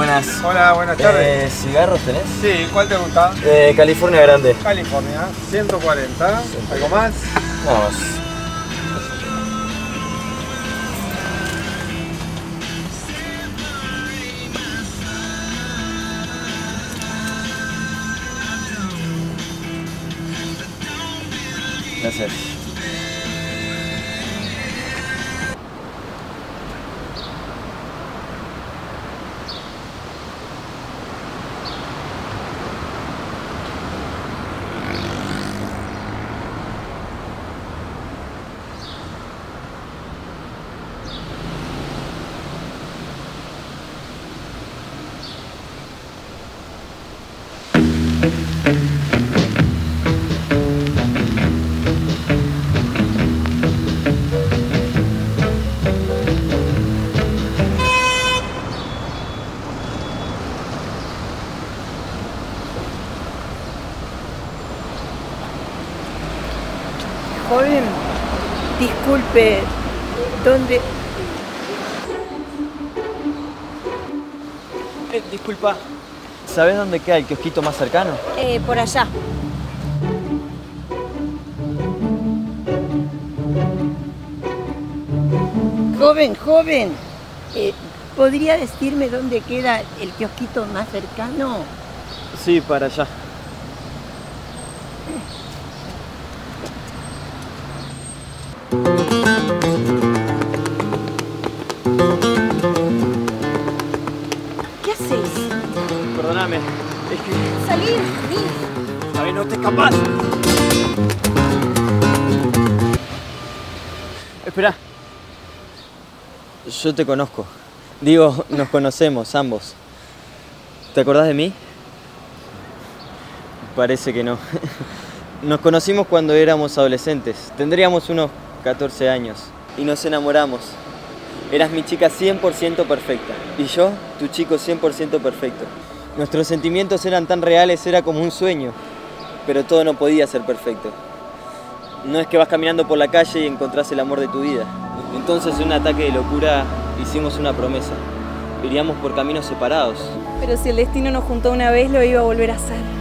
Buenas. Hola, buenas tardes. ¿Cigarros tenés? Sí, ¿cuál te gusta? California Grande. California, 140. ¿Algo más? Nada más. Gracias. Joven, disculpe, ¿dónde? Disculpa. ¿Sabés dónde queda el kiosquito más cercano? Por allá. Joven, ¿podría decirme dónde queda el kiosquito más cercano? Sí, para allá. ¿Qué haces? Perdóname, es que... Salí, vení. ¿Sabés? No te escapás. Espera. Yo te conozco. Digo, nos conocemos ambos. ¿Te acordás de mí? Parece que no. Nos conocimos cuando éramos adolescentes. Tendríamos unos 14 años. Y nos enamoramos. Eras mi chica 100% perfecta. Y yo, tu chico 100% perfecto. Nuestros sentimientos eran tan reales, era como un sueño. Pero todo no podía ser perfecto. No es que vas caminando por la calle y encontrás el amor de tu vida. Entonces, en un ataque de locura, hicimos una promesa. Iríamos por caminos separados. Pero si el destino nos juntó una vez, lo iba a volver a hacer.